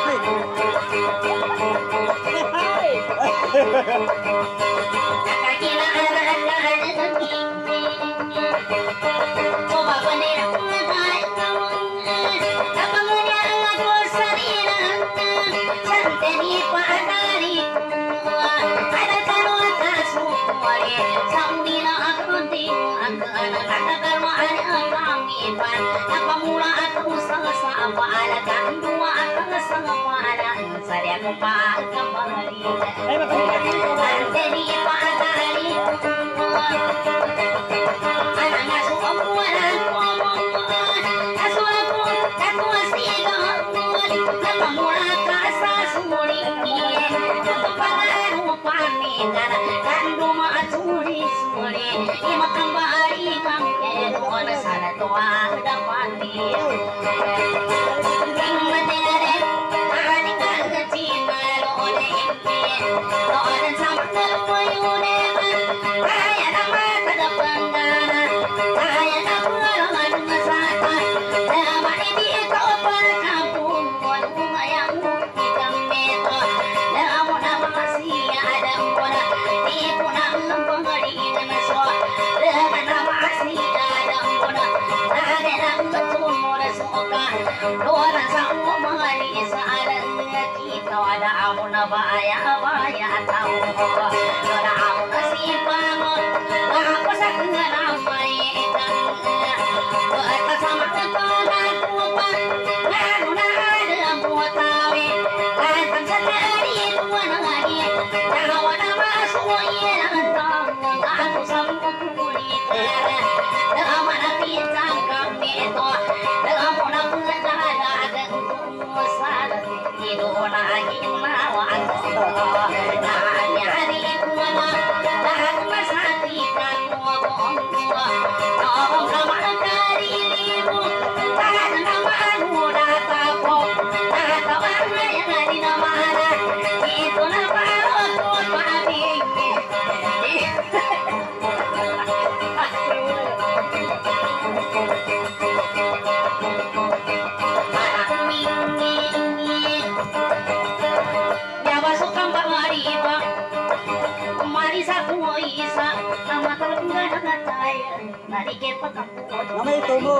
Nama terenggan kataya, nari ke pekampung. Nama itu mo.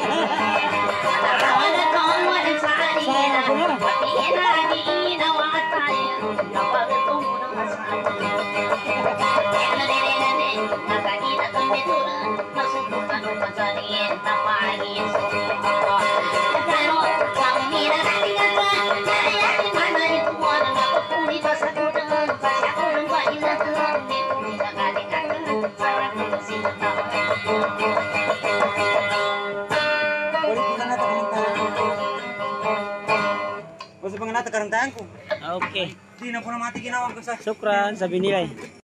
Ada kamu dan sari, tapi lagi ina wataya, kapal ketemu dengan sari. Nade nade, naka kita kembali masuk bukan pasari, tanpa lagi semua. Kalau kamu mira kali kata, saya di mana itu orang aku puni bahasa kurang, bahasa kurang banyak kurang, mira kali kata, saya kursi tahu. Bos pengenat karang tangku. Oke. Di na po na mati ginawa ko sa Syukran sa binigay.